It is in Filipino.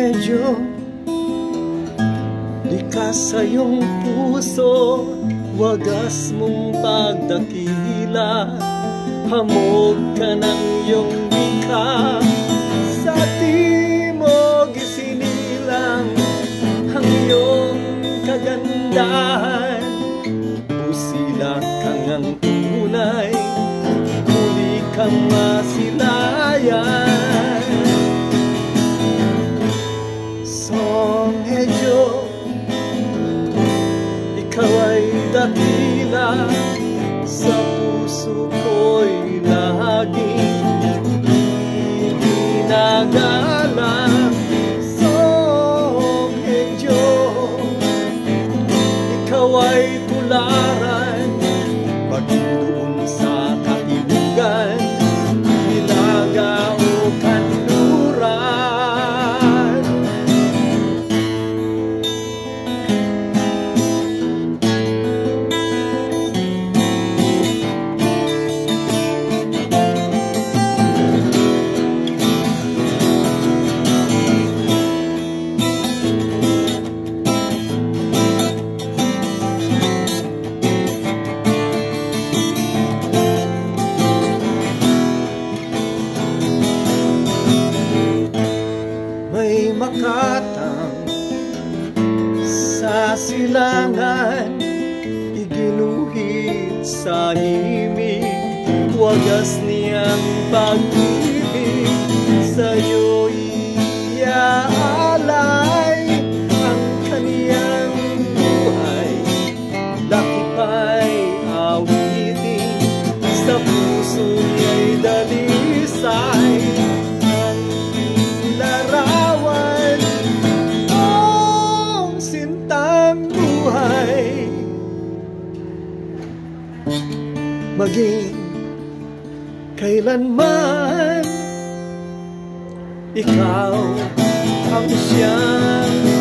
medyo likas sa iyong puso, wagas mong pagdakila, hamog ka ng iyong wika. Sa timog isinilang ang iyong kagandahan, busila kang ang tunay, huli kang masilayan. So medyo ikaw ay dakila, sa puso ko'y laging ginagalang. So medyo ikaw ay tularan, pagdoon sa kaibigan, ilaga o kanluran. Makatang sa silangan, iginuhit sa himig, wagas niyang pag-ibig, sa'yo iaalay ang kaniyang buhay. Lakipay awitin, sa puso niya'y dalisay, maging kailanman ikaw ang siyang